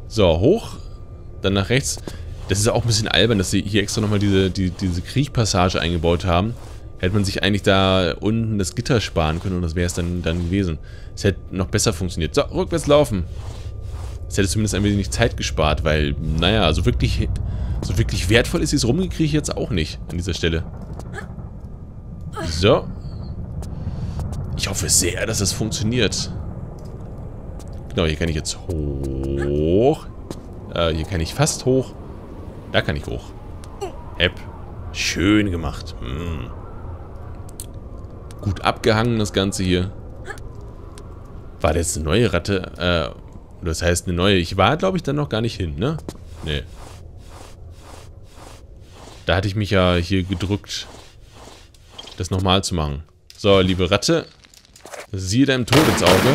So, hoch. Dann nach rechts. Das ist auch ein bisschen albern, dass sie hier extra nochmal diese Kriechpassage eingebaut haben. Hätte man sich eigentlich da unten das Gitter sparen können und das wäre es dann gewesen. Es hätte noch besser funktioniert. So, rückwärts laufen. Es hätte zumindest ein wenig Zeit gespart, weil, naja, so wirklich wertvoll ist dieses Rumgekriech jetzt auch nicht an dieser Stelle. So. Ich hoffe sehr, dass das funktioniert. Genau, hier kann ich jetzt hoch. Hier kann ich fast hoch. Da kann ich hoch. Hepp. Schön gemacht. Gut abgehangen, das Ganze hier. War das jetzt eine neue Ratte? Das heißt eine neue. Ich war, glaube ich, dann noch gar nicht hin, ne? Nee. Da hatte ich mich ja hier gedrückt, das nochmal zu machen. So, liebe Ratte. Siehe deinem Tod ins Auge.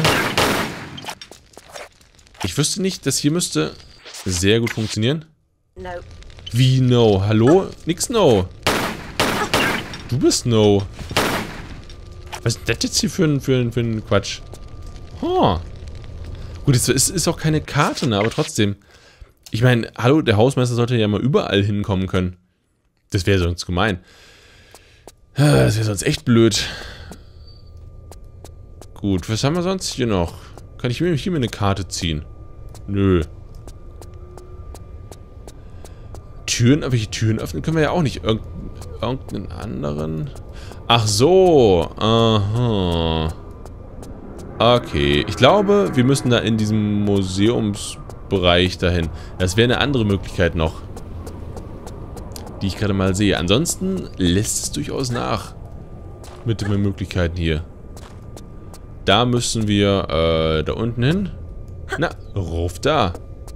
Ich wüsste nicht, das hier müsste sehr gut funktionieren. No. Wie no? Hallo? Nix no. Du bist no. Was ist das jetzt hier für ein Quatsch? Huh. Gut, es ist auch keine Karte, ne? Aber trotzdem. Ich meine, hallo, der Hausmeister sollte ja mal überall hinkommen können. Das wäre sonst gemein. Das wäre sonst echt blöd. Gut, was haben wir sonst hier noch? Kann ich mir hier eine Karte ziehen? Nö. Türen, welche Türen öffnen können wir ja auch nicht. Irgendeinen anderen. Ach so. Aha. Okay. Ich glaube, wir müssen da in diesem Museumsbereich dahin. Das wäre eine andere Möglichkeit noch, die ich gerade mal sehe. Ansonsten lässt es durchaus nach mit den Möglichkeiten hier. Da müssen wir da unten hin. Na, ruf da.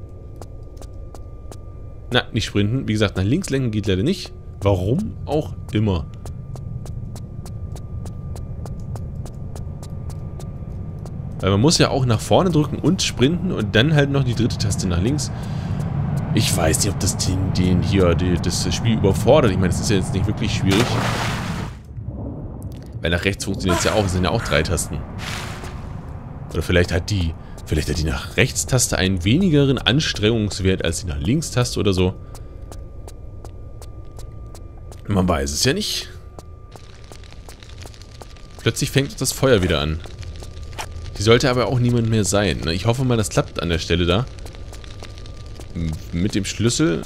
Na, nicht sprinten. Wie gesagt, nach links lenken geht leider nicht. Warum auch immer. Weil man muss ja auch nach vorne drücken und sprinten und dann halt noch die dritte Taste nach links. Ich weiß nicht, ob das das Spiel überfordert. Ich meine, das ist ja jetzt nicht wirklich schwierig. Weil nach rechts funktioniert es ja auch. Es sind ja auch 3 Tasten. Oder vielleicht hat die nach Rechts-Taste einen wenigeren Anstrengungswert als die nach Links-Taste oder so. Man weiß es ja nicht. Plötzlich fängt das Feuer wieder an. Hier sollte aber auch niemand mehr sein. Ich hoffe mal, das klappt an der Stelle da. Mit dem Schlüssel.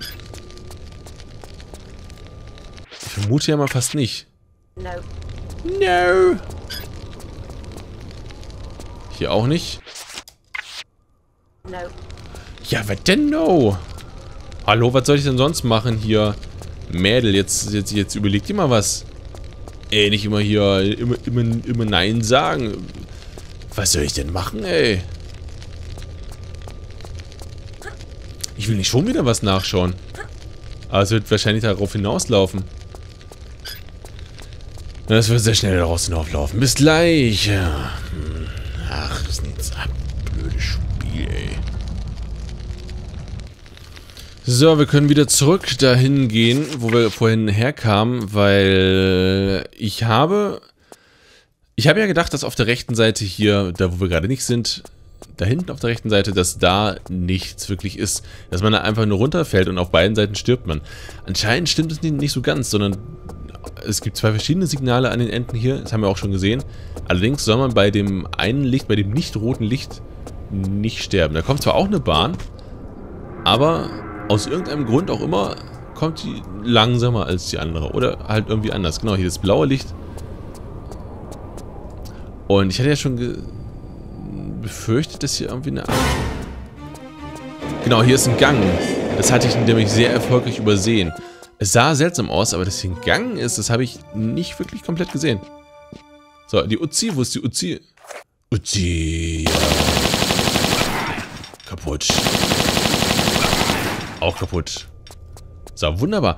Ich vermute ja mal fast nicht. No. No. Hier auch nicht. No. Ja, was denn no? Hallo, was soll ich denn sonst machen hier? Mädel, jetzt überleg dir mal was. Ey, nicht immer hier, immer Nein sagen. Was soll ich denn machen, ey? Ich will nicht schon wieder was nachschauen. Aber es wird wahrscheinlich darauf hinauslaufen. Das wird sehr schnell daraus hinauflaufen. Bis gleich. Ja. Ach, ist nichts ab. Blödes Spiel, ey. So, wir können wieder zurück dahin gehen, wo wir vorhin herkamen, weil ich habe ja gedacht, dass auf der rechten Seite hier, da wo wir gerade nicht sind, da hinten auf der rechten Seite, dass da nichts wirklich ist. Dass man da einfach nur runterfällt und auf beiden Seiten stirbt man. Anscheinend stimmt es nicht so ganz, sondern es gibt 2 verschiedene Signale an den Enden hier. Das haben wir auch schon gesehen. Allerdings soll man bei dem einen Licht, bei dem nicht roten Licht, nicht sterben. Da kommt zwar auch eine Bahn, aber aus irgendeinem Grund auch immer kommt die langsamer als die andere. Oder halt irgendwie anders. Genau, hier das blaue Licht. Und ich hatte ja schon befürchtet, dass hier irgendwie eine Art... Genau, hier ist ein Gang. Das hatte ich nämlich sehr erfolgreich übersehen. Es sah seltsam aus, aber dass hier ein Gang ist, das habe ich nicht wirklich komplett gesehen. So, die Uzi, wo ist die Uzi? Uzi. Kaputt. Auch kaputt. So, wunderbar.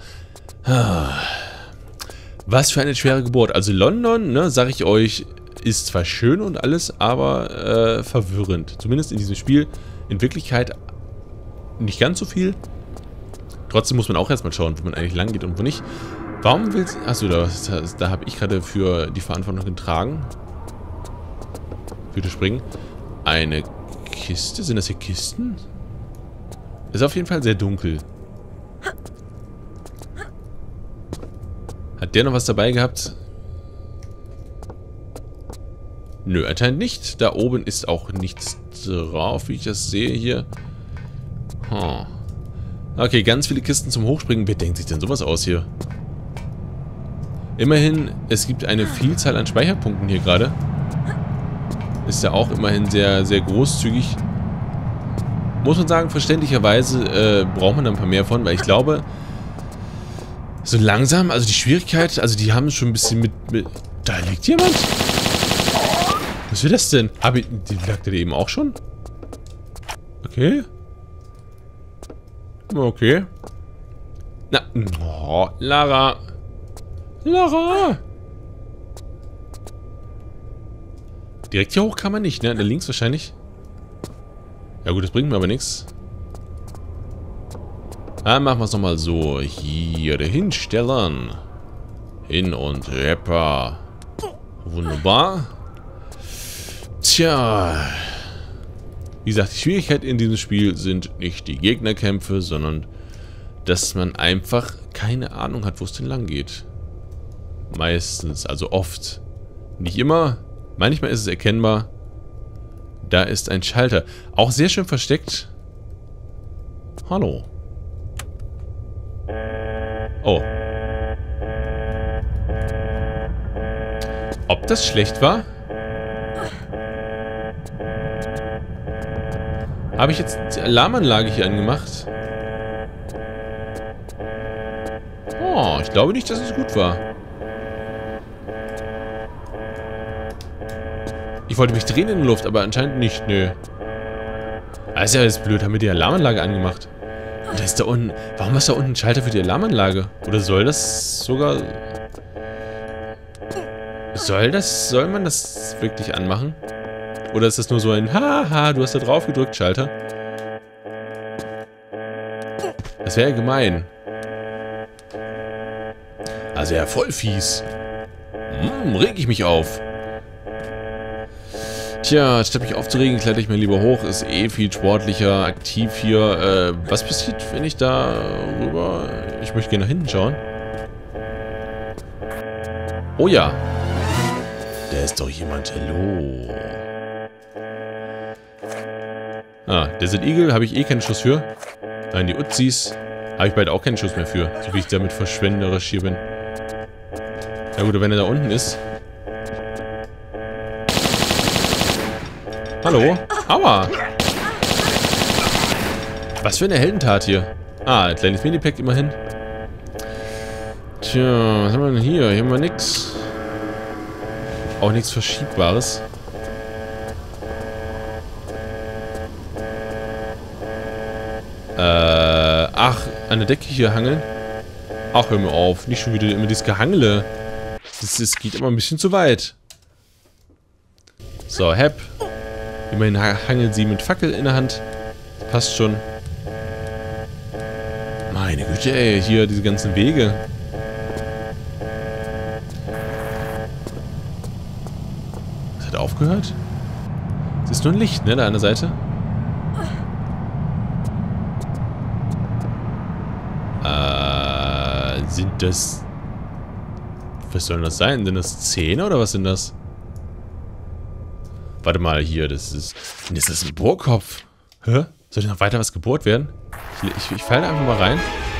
Was für eine schwere Geburt. Also London, ne, sag ich euch, ist zwar schön und alles, aber verwirrend. Zumindest in diesem Spiel. In Wirklichkeit nicht ganz so viel. Trotzdem muss man auch erstmal schauen, wo man eigentlich lang geht und wo nicht. Warum willst du... Achso, da habe ich gerade für die Verantwortung getragen. Für das Springen. Eine Kiste? Sind das hier Kisten? Ist auf jeden Fall sehr dunkel. Hat der noch was dabei gehabt? Nö, anscheinend nicht. Da oben ist auch nichts drauf, wie ich das sehe hier. Huh. Okay, ganz viele Kisten zum Hochspringen. Wer denkt sich denn sowas aus hier? Immerhin, es gibt eine Vielzahl an Speicherpunkten hier gerade. Ist ja auch immerhin sehr, sehr großzügig. Muss man sagen, verständlicherweise braucht man da ein paar mehr von, weil ich glaube, so langsam, also die Schwierigkeit, also die haben schon ein bisschen mit da liegt jemand? Was will das denn? Die lag da eben auch schon? Okay. Okay. Na, oh, Lara. Lara! Direkt hier hoch kann man nicht, ne? Da links wahrscheinlich. Ja gut, das bringt mir aber nichts. Dann machen wir es nochmal so. Hier hinstellen. Hin und Rapper. Wunderbar. Tja. Wie gesagt, die Schwierigkeit in diesem Spiel sind nicht die Gegnerkämpfe, sondern dass man einfach keine Ahnung hat, wo es denn lang geht. Meistens, also oft. Nicht immer. Manchmal ist es erkennbar. Da ist ein Schalter. Auch sehr schön versteckt. Hallo. Oh. Ob das schlecht war? Habe ich jetzt die Alarmanlage hier angemacht? Oh, ich glaube nicht, dass es gut war. Ich wollte mich drehen in der Luft, aber anscheinend nicht, nö. Das ist ja jetzt blöd, haben wir die Alarmanlage angemacht. Und da ist da unten... Warum ist da unten ein Schalter für die Alarmanlage? Oder soll das sogar... Soll man das wirklich anmachen? Oder ist das nur so ein Haha, du hast da drauf gedrückt, Schalter? Das wäre ja gemein. Also ja, voll fies. Reg ich mich auf. Tja, statt mich aufzuregen, kletter ich mir lieber hoch. Ist eh viel sportlicher, aktiv hier. Was passiert, wenn ich da rüber... Ich möchte gerne nach hinten schauen. Oh ja. Da ist doch jemand. Hallo. Ah, Desert Eagle habe ich eh keinen Schuss für. Nein, die Uzis habe ich bald auch keinen Schuss mehr für. So wie ich damit verschwenderisch hier bin. Na gut, wenn er da unten ist... Hallo? Aua! Was für eine Heldentat hier. Ah, ein kleines Minipack immerhin. Tja, was haben wir denn hier? Hier haben wir nix. Auch nichts Verschiebbares. Ach, an der Decke hier hangeln? Ach, hör mir auf. Nicht schon wieder immer dieses Gehangle. Das geht immer ein bisschen zu weit. So, Hep. Immerhin hangeln sie mit Fackel in der Hand. Passt schon. Meine Güte, ey. Hier diese ganzen Wege. Das hat aufgehört? Es ist nur ein Licht, ne? Da an der Seite. Sind das... Was soll das sein? Sind das Zähne oder was sind das? Warte mal, hier, das ist ein Bohrkopf. Hä? Soll noch weiter was gebohrt werden? Ich falle da einfach mal rein.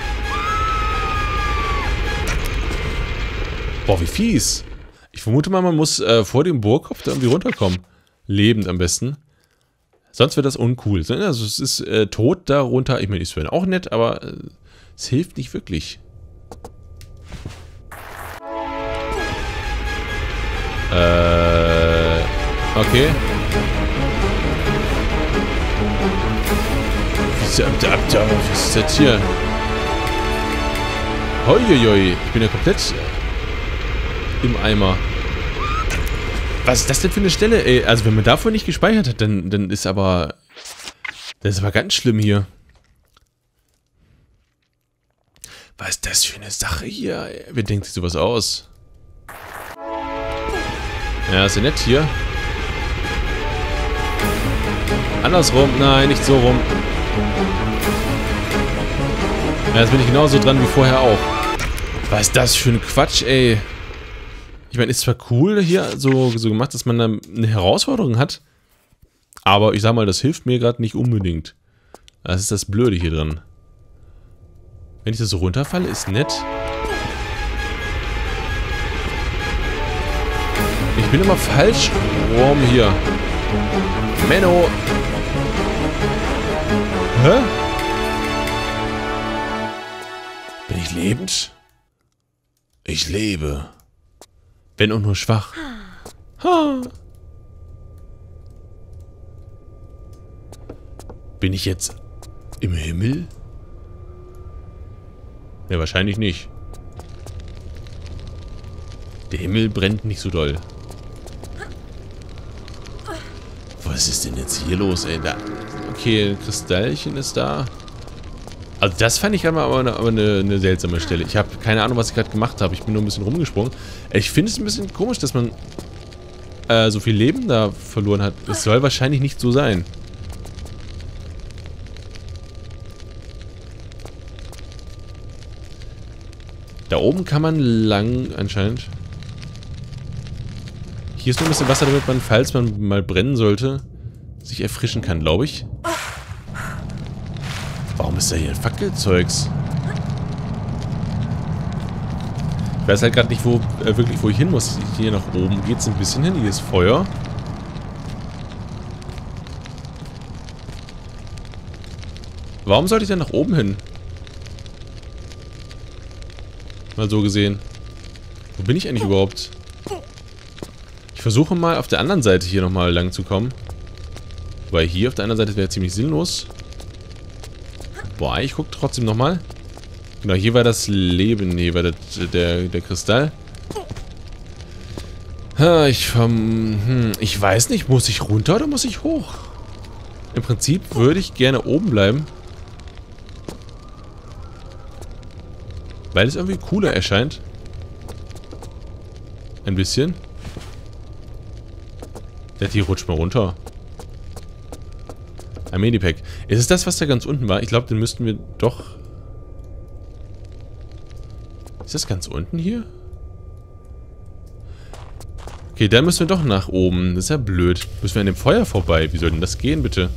Boah, wie fies. Ich vermute mal, man muss vor dem Bohrkopf da irgendwie runterkommen. Lebend am besten. Sonst wird das uncool. Also es ist tot darunter. Ich meine, ist für auch nett, aber es hilft nicht wirklich. Okay. Was ist das hier? Hoi, ich bin ja komplett im Eimer. Was ist das denn für eine Stelle, ey? Also wenn man davor nicht gespeichert hat, dann ist aber... Das ist aber ganz schlimm hier. Was ist das für eine Sache hier? Wer denkt sich sowas aus? Ja, ist ja nett hier. Andersrum. Nein, nicht so rum. Ja, jetzt bin ich genauso dran wie vorher auch. Was ist das für ein Quatsch, ey? Ich meine, ist zwar cool hier so gemacht, dass man da eine Herausforderung hat, aber ich sag mal, das hilft mir gerade nicht unbedingt. Das ist das Blöde hier dran. Wenn ich das so runterfalle, ist nett. Ich bin immer falsch rum hier. Menno. Hä? Bin ich lebend? Ich lebe. Wenn auch nur schwach. Ha. Bin ich jetzt im Himmel? Ja, wahrscheinlich nicht. Der Himmel brennt nicht so doll. Was ist denn jetzt hier los, ey? Da. Okay, ein Kristallchen ist da. Also das fand ich aber eine seltsame Stelle. Ich habe keine Ahnung, was ich gerade gemacht habe. Ich bin nur ein bisschen rumgesprungen. Ich finde es ein bisschen komisch, dass man so viel Leben da verloren hat. Es soll wahrscheinlich nicht so sein. Da oben kann man lang anscheinend. Hier ist nur ein bisschen Wasser, damit man, falls man mal brennen sollte, sich erfrischen kann, glaube ich. Warum ist da hier ein Fackelzeugs? Ich weiß halt gerade nicht, wirklich, wo ich hin muss. Hier nach oben geht es ein bisschen hin. Hier ist Feuer. Warum sollte ich denn nach oben hin? Mal so gesehen. Wo bin ich eigentlich überhaupt? Ich versuche mal auf der anderen Seite hier nochmal lang zu kommen. Weil hier auf der anderen Seite wäre ziemlich sinnlos. Boah, ich gucke trotzdem nochmal. Genau, hier war das Leben. Hier war der Kristall. Ich weiß nicht, muss ich runter oder muss ich hoch? Im Prinzip würde ich gerne oben bleiben. Weil es irgendwie cooler erscheint. Ein bisschen. Die rutscht mal runter. Ein Medipack. Ist es das, was da ganz unten war? Ich glaube, den müssten wir doch... Ist das ganz unten hier? Okay, dann müssen wir doch nach oben. Das ist ja blöd. Müssen wir an dem Feuer vorbei. Wie soll denn das gehen, bitte?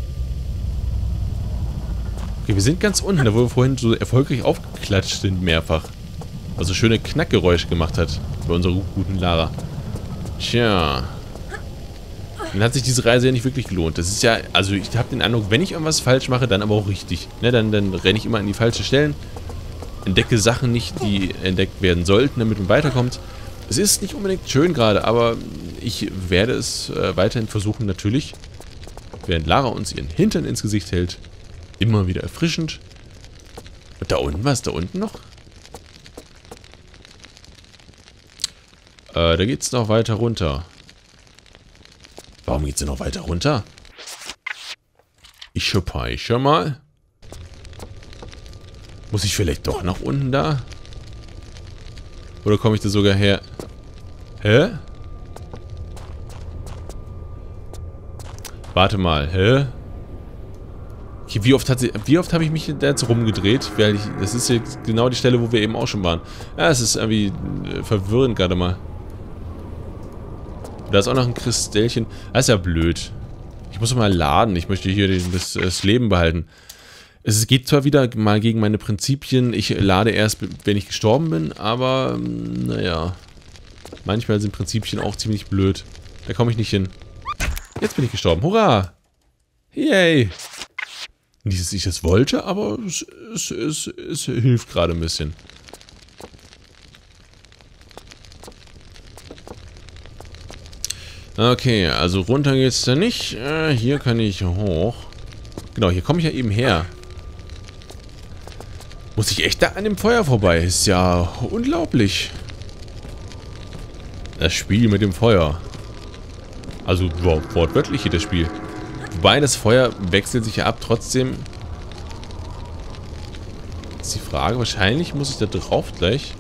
Okay, wir sind ganz unten, da wo wir vorhin so erfolgreich aufgeklatscht sind, mehrfach. Also schöne Knackgeräusche gemacht hat. Bei unserer guten Lara. Tja. Dann hat sich diese Reise ja nicht wirklich gelohnt. Das ist ja, also ich habe den Eindruck, wenn ich irgendwas falsch mache, dann aber auch richtig. Ne, dann renne ich immer an die falschen Stellen. Entdecke Sachen nicht, die entdeckt werden sollten, damit man weiterkommt. Es ist nicht unbedingt schön gerade, aber ich werde es weiterhin versuchen, natürlich. Während Lara uns ihren Hintern ins Gesicht hält. Immer wieder erfrischend. Und da unten, was ist da unten noch? Da geht's noch weiter runter. Warum geht's denn noch weiter runter? Ich speichere mal. Muss ich vielleicht doch nach unten da? Oder komme ich da sogar her? Hä? Warte mal, hä? Okay, wie oft habe ich mich da jetzt rumgedreht? Das ist jetzt genau die Stelle, wo wir eben auch schon waren. Ja, es ist irgendwie verwirrend gerade mal. Da ist auch noch ein Kristallchen. Das ist ja blöd. Ich muss mal laden. Ich möchte hier das Leben behalten. Es geht zwar wieder mal gegen meine Prinzipien. Ich lade erst, wenn ich gestorben bin. Aber, naja. Manchmal sind Prinzipien auch ziemlich blöd. Da komme ich nicht hin. Jetzt bin ich gestorben. Hurra! Yay! Nicht, dass ich das wollte, aber es hilft gerade ein bisschen. Okay, also runter geht's da nicht. Hier kann ich hoch. Genau, hier komme ich ja eben her. Muss ich echt da an dem Feuer vorbei? Ist ja unglaublich. Das Spiel mit dem Feuer. Also wortwörtlich hier das Spiel. Wobei das Feuer wechselt sich ja ab. Trotzdem ist die Frage, wahrscheinlich muss ich da drauf gleich.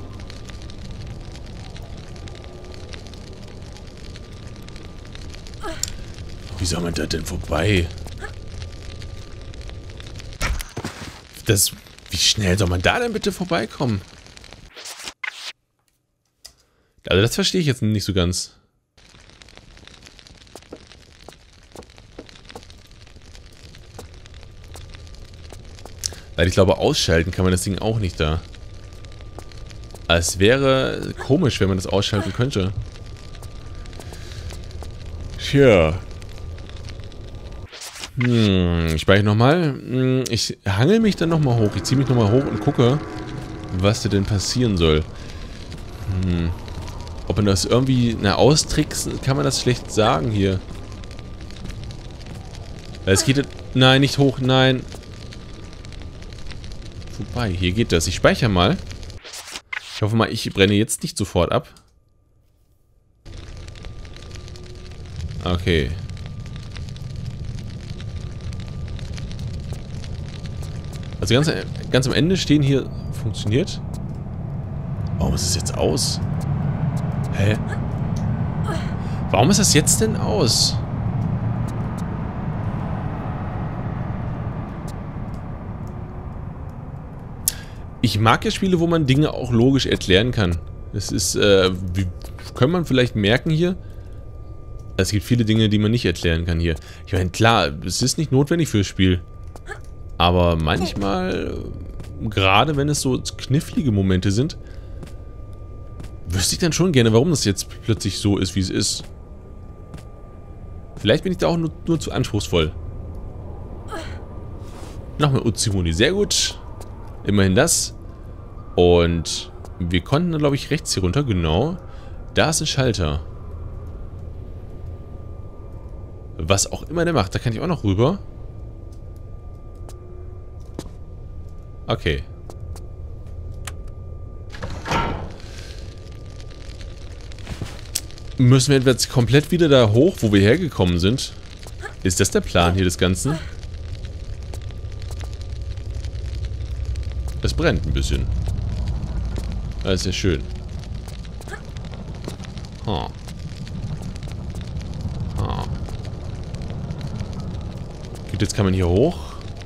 Wie soll man da denn vorbei? Das Wie schnell soll man da denn bitte vorbeikommen? Also das verstehe ich jetzt nicht so ganz. Weil ich glaube, ausschalten kann man das Ding auch nicht da. Aber es wäre komisch, wenn man das ausschalten könnte. Tja. Ich speichere nochmal. Ich hangel mich dann nochmal hoch. Ich ziehe mich nochmal hoch und gucke, was da denn passieren soll. Ob man das irgendwie, austricksen, kann man das schlecht sagen hier. Weil es geht... Nein, nicht hoch, nein. Vorbei, hier geht das. Ich speichere mal. Ich hoffe mal, ich brenne jetzt nicht sofort ab. Okay. Also ganz am Ende stehen hier... Funktioniert? Warum ist es jetzt aus? Hä? Warum ist das jetzt denn aus? Ich mag ja Spiele, wo man Dinge auch logisch erklären kann. Das ist, wie kann man vielleicht merken hier? Es gibt viele Dinge, die man nicht erklären kann hier. Ich meine, klar, es ist nicht notwendig fürs Spiel. Aber manchmal, gerade wenn es so knifflige Momente sind, wüsste ich dann schon gerne, warum das jetzt plötzlich so ist, wie es ist. Vielleicht bin ich da auch nur zu anspruchsvoll. Nochmal Uzimuni, sehr gut. Immerhin das. Und wir konnten dann, glaube ich, rechts hier runter, genau. Da ist ein Schalter. Was auch immer der macht, da kann ich auch noch rüber. Okay. Müssen wir jetzt komplett wieder da hoch, wo wir hergekommen sind? Ist das der Plan hier des Ganzen? Es brennt ein bisschen. Das ist ja schön. Gut, jetzt kann man hier hoch.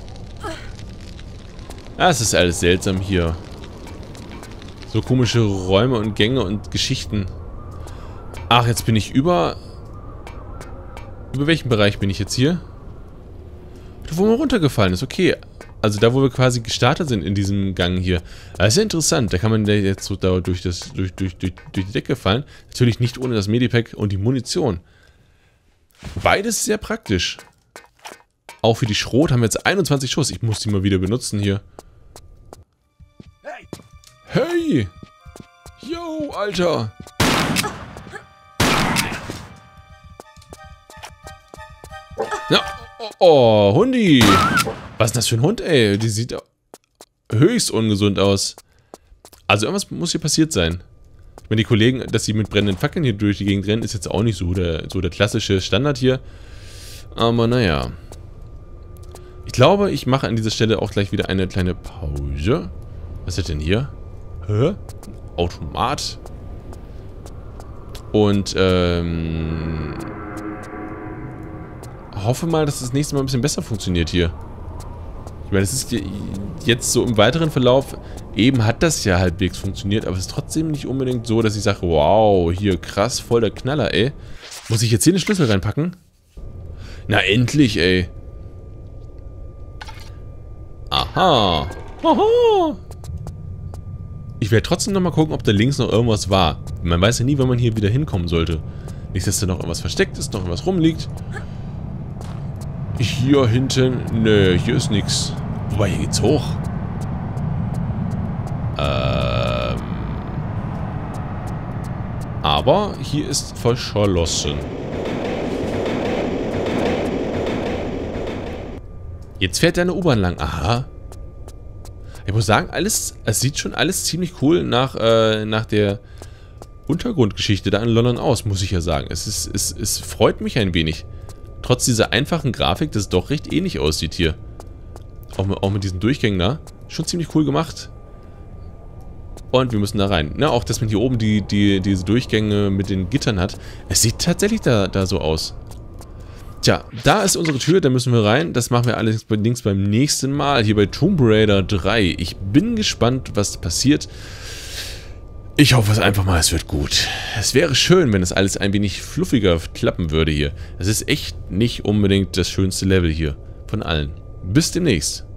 Es ist alles seltsam hier. So komische Räume und Gänge und Geschichten. Ach, jetzt bin ich über... Über welchen Bereich bin ich jetzt hier? Wo man runtergefallen ist, okay. Also da, wo wir quasi gestartet sind in diesem Gang hier. Das ist ja interessant. Da kann man jetzt so da durch die Decke fallen. Natürlich nicht ohne das Medipack und die Munition. Beides sehr praktisch. Auch für die Schrot haben wir jetzt 21 Schuss. Ich muss die mal wieder benutzen hier. Hey! Yo, Alter! Ja. Oh, Hundi! Was ist das für ein Hund, ey? Die sieht höchst ungesund aus. Also irgendwas muss hier passiert sein. Ich meine, die Kollegen, dass sie mit brennenden Fackeln hier durch die Gegend rennen, ist jetzt auch nicht so der klassische Standard hier. Aber naja. Ich glaube, ich mache an dieser Stelle auch gleich wieder eine kleine Pause. Was ist denn hier? Hä? Automat. Und, hoffe mal, dass das nächste Mal ein bisschen besser funktioniert hier. Ich meine, es ist jetzt so im weiteren Verlauf, eben hat das ja halbwegs funktioniert, aber es ist trotzdem nicht unbedingt so, dass ich sage, wow, hier krass, voll der Knaller, ey. Muss ich jetzt hier den Schlüssel reinpacken? Na, endlich, ey. Aha. Aha. Ich werde trotzdem nochmal gucken, ob da links noch irgendwas war. Man weiß ja nie, wann man hier wieder hinkommen sollte. Nicht, dass da noch irgendwas versteckt ist, noch irgendwas rumliegt. Hier hinten... Nö, hier ist nichts. Wobei, hier geht's hoch. Aber hier ist verschlossen. Jetzt fährt da eine U-Bahn lang. Aha. Ich muss sagen, es sieht schon alles ziemlich cool nach der Untergrundgeschichte da in London aus, muss ich ja sagen. Es freut mich ein wenig. Trotz dieser einfachen Grafik, dass es doch recht ähnlich aussieht hier. Auch mit diesen Durchgängen da. Schon ziemlich cool gemacht. Und wir müssen da rein. Na, auch, dass man hier oben diese Durchgänge mit den Gittern hat. Es sieht tatsächlich da so aus. Tja, da ist unsere Tür, da müssen wir rein. Das machen wir allerdings beim nächsten Mal hier bei Tomb Raider 3. Ich bin gespannt, was passiert. Ich hoffe es einfach mal, es wird gut. Es wäre schön, wenn das alles ein wenig fluffiger klappen würde hier. Es ist echt nicht unbedingt das schönste Level hier von allen. Bis demnächst.